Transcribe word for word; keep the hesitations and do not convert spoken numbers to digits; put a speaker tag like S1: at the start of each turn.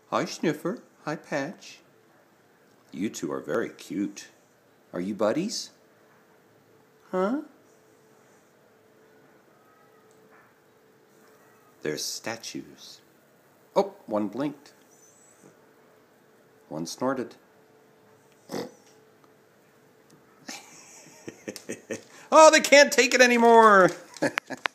S1: Hi, Sniffer. Hi, Patch. You two are very cute. Are you buddies? Huh? There's statues. Oh, one blinked. One snorted. Oh, they can't take it anymore!